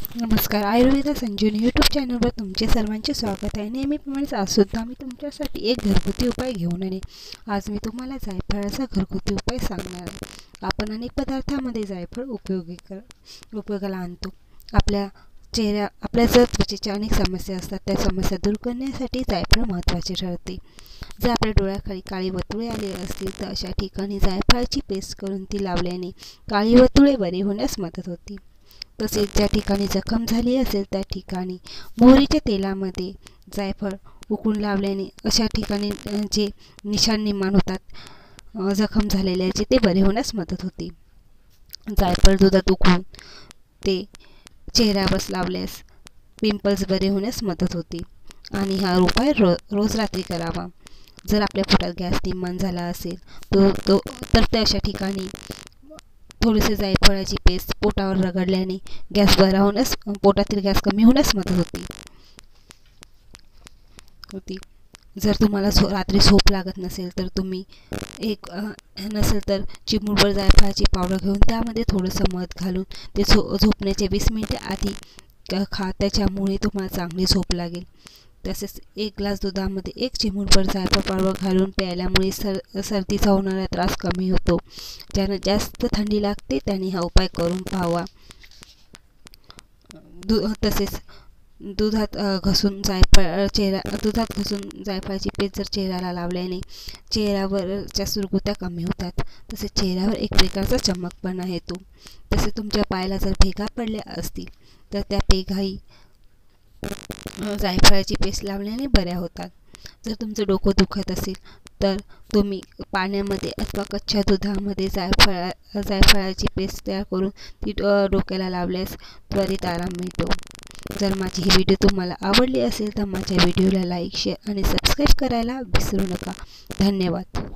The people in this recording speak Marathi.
नमस्कार, आयुर्वेदा संजीवनी यूट्यूब चॅनलवर तुमचे सर्वांचे स्वागत आहे। नेहमीप्रमाणेच आजसुद्धा मी तुमच्यासाठी एक घरगुती उपाय घेऊन आले। आज मी तुम्हाला जायफळाचा घरगुती उपाय सांगणार आहे। आपण अनेक पदार्थांमध्ये जायफळ उपयोगाला आणतो। आपल्या जर त्वचेच्या अनेक समस्या असतात, त्या समस्या दूर करण्यासाठी जायफळ महत्त्वाचे ठरते। जर आपल्या डोळ्याखाली काळी वर्तुळे आली असतील तर अशा ठिकाणी जायफळाची पेस्ट करून ती लावल्याने काळी वर्तुळे बरी होण्यास मदत होते। तसेच ज्या ठिकाणी जखम झाली असेल त्या ठिकाणी मोहरीच्या तेलामध्ये जायफळ उकळून लावल्याने अशा ठिकाणी जे निशाण निर्माण होतात जखम झालेल्याचे ते बरे होण्यास मदत होते। जायफळ दुधात उकळून ते चेहऱ्यावर लावल्यास पिंपल्स बरे होण्यास मदत होते आणि हा उपाय रोज रात्री करावा। जर आपल्या पोटात गॅस निर्माण झाला असेल तर त्या अशा ठिकाणी थोडेसे जायफळाची पेस्ट पोटावर रगडल्याने गॅस बरा होण्यास पोटातील गॅस कमी होण्यास मदत होती। जर तुम्हाला रात्री झोप लागत नसेल तर तुम्ही चिमूटभर जायफळाची पावडर घेऊन त्यामध्ये थोडंसं मध घालून ते झोपण्याचे 20 मिनिटे आधी खा, त्याच्यामुळे तुम्हाला चांगली झोप लागेल। तसेच 1 ग्लास दुधामध्ये 1 चिमूटभर जायफळ पावडर घालून प्यायल्यामुळे सर्दीचा होणारा त्रास कमी होतो। ज्यांना जास्त थंडी लागते त्यांनी हा उपाय करून पाहावा। तसेच दुधात घसून जायफळाची पेस्ट जर चेहऱ्याला लावल्याने चेहऱ्यावरच्या सुरकुत्या कमी होतात। तसेच चेहऱ्यावर एक प्रकारचा चमकपणा येतो। तसेच तुमच्या पायाला जर भेगा पडल्या असतील तर त्या भेगाही जायफळाची पेस्ट लावल्याने बऱ्या होतात। जर तुमचं डोकं दुखत असेल तर तुम्ही पाण्यामध्ये अथवा कच्च्या दुधामध्ये जायफळाची पेस्ट तयार करून ती डोक्याला लावल्यास त्वरित आराम मिळतो। जर माझी ही व्हिडिओ तुम्हाला आवडली असेल तर माझ्या व्हिडिओला लाईक, शेअर आणि सबस्क्राईब करायला विसरू नका। धन्यवाद।